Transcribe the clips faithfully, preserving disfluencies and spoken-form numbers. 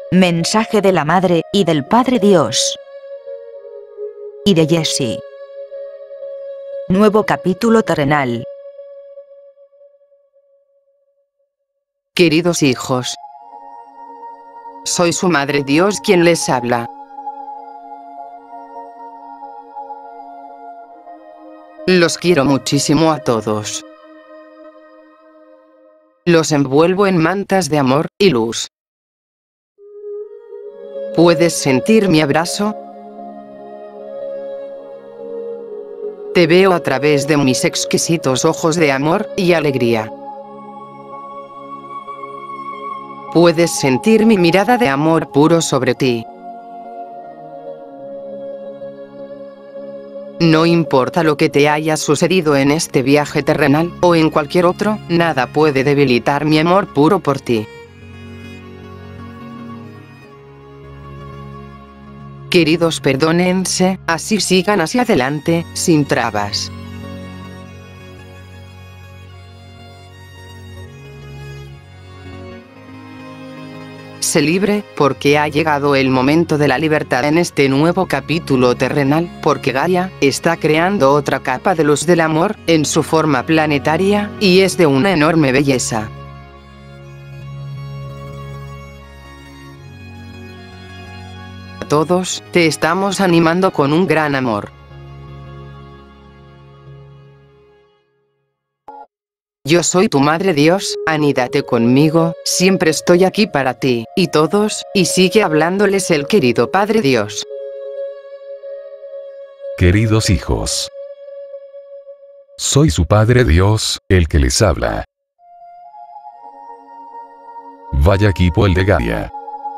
Mensaje de la Madre y del Padre Dios. Y de Jessie. Nuevo capítulo terrenal. Queridos hijos, soy su Madre Dios quien les habla. Los quiero muchísimo a todos. Los envuelvo en mantas de amor y luz. ¿Puedes sentir mi abrazo? Te veo a través de mis exquisitos ojos de amor y alegría. Puedes sentir mi mirada de amor puro sobre ti. No importa lo que te haya sucedido en este viaje terrenal o en cualquier otro, nada puede debilitar mi amor puro por ti. Queridos, perdónense, así sigan hacia adelante, sin trabas. Sé libre, porque ha llegado el momento de la libertad en este nuevo capítulo terrenal, porque Gaia está creando otra capa de luz del amor, en su forma planetaria, y es de una enorme belleza. A todos, te estamos animando con un gran amor. Yo soy tu Madre Dios, anídate conmigo, siempre estoy aquí para ti, y todos, y sigue hablándoles el querido Padre Dios. Queridos hijos, soy su Padre Dios, el que les habla. Vaya equipo el de Gaia.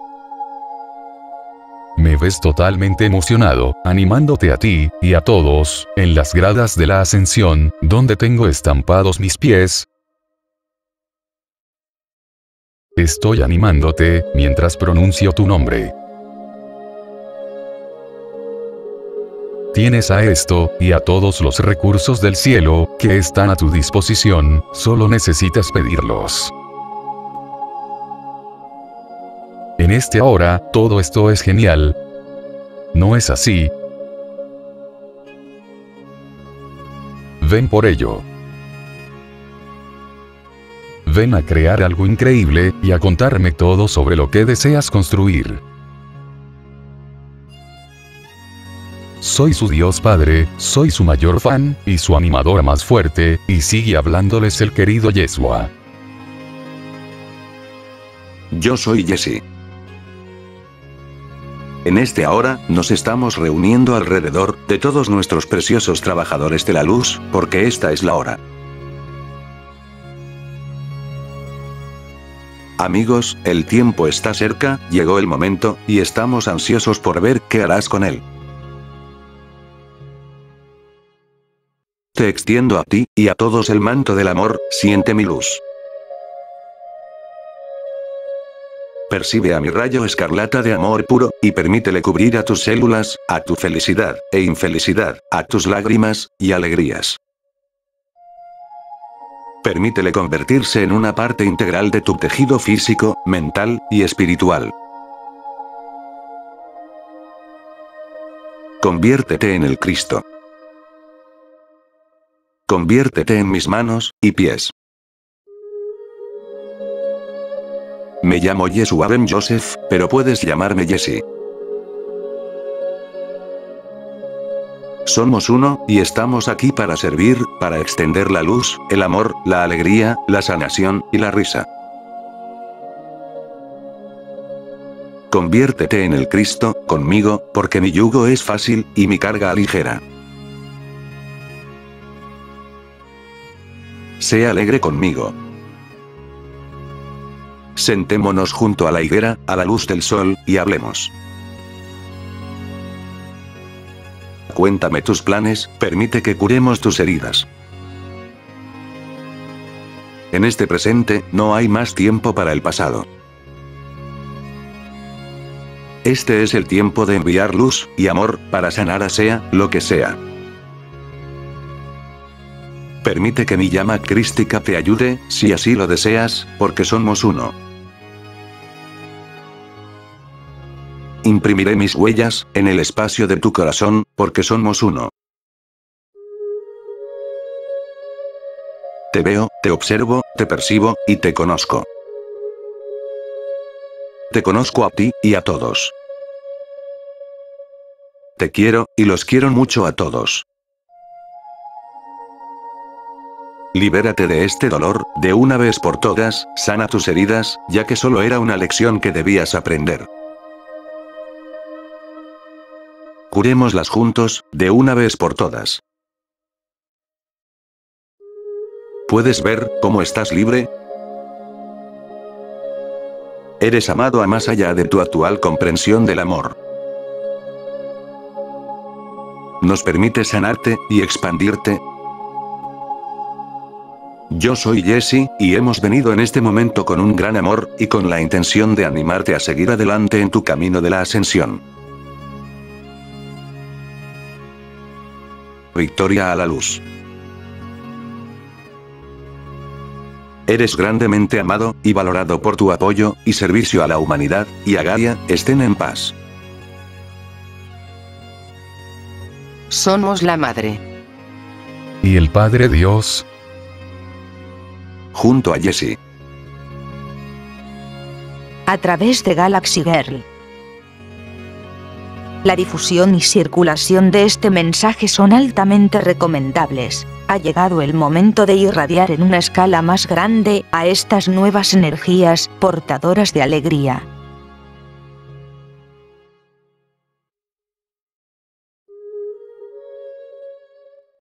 Me ves totalmente emocionado, animándote a ti, y a todos, en las gradas de la ascensión, donde tengo estampados mis pies. Estoy animándote, mientras pronuncio tu nombre. Tienes a esto, y a todos los recursos del cielo, que están a tu disposición, solo necesitas pedirlos. En este ahora, todo esto es genial. ¿No es así? Ven por ello. Ven a crear algo increíble, y a contarme todo sobre lo que deseas construir. Soy su Dios Padre, soy su mayor fan, y su animadora más fuerte, y sigue hablándoles el querido Yeshua. Yo soy Jessie. En este ahora, nos estamos reuniendo alrededor de todos nuestros preciosos trabajadores de la luz, porque esta es la hora. Amigos, el tiempo está cerca, llegó el momento, y estamos ansiosos por ver qué harás con él. Te extiendo a ti, y a todos el manto del amor, siente mi luz. Percibe a mi rayo escarlata de amor puro, y permítele cubrir a tus células, a tu felicidad, e infelicidad, a tus lágrimas, y alegrías. Permítele convertirse en una parte integral de tu tejido físico, mental, y espiritual. Conviértete en el Cristo. Conviértete en mis manos, y pies. Me llamo Yeshua Ben Joseph, pero puedes llamarme Jessie. Somos uno, y estamos aquí para servir, para extender la luz, el amor, la alegría, la sanación, y la risa. Conviértete en el Cristo, conmigo, porque mi yugo es fácil, y mi carga ligera. Sé alegre conmigo. Sentémonos junto a la higuera, a la luz del sol, y hablemos. Cuéntame tus planes, permite que curemos tus heridas. En este presente, no hay más tiempo para el pasado. Este es el tiempo de enviar luz y amor, para sanar a sea, lo que sea. Permite que mi llama crística te ayude, si así lo deseas, porque somos uno. imprimiré mis huellas en el espacio de tu corazón, porque somos uno. Te veo, te observo, te percibo, y te conozco. Te conozco a ti, y a todos. Te quiero, y los quiero mucho a todos. Libérate de este dolor, de una vez por todas, sana tus heridas, ya que solo era una lección que debías aprender. Curémoslas juntos, de una vez por todas. ¿Puedes ver cómo estás libre? Eres amado a más allá de tu actual comprensión del amor. ¿Nos permite sanarte y expandirte? Yo soy Jesse, y hemos venido en este momento con un gran amor, y con la intención de animarte a seguir adelante en tu camino de la ascensión. Victoria a la luz. Eres grandemente amado, y valorado por tu apoyo, y servicio a la humanidad, y a Gaia, estén en paz. Somos la Madre. Y el Padre Dios. Junto a Jesse. A través de Galaxy Girl. La difusión y circulación de este mensaje son altamente recomendables. Ha llegado el momento de irradiar en una escala más grande a estas nuevas energías portadoras de alegría.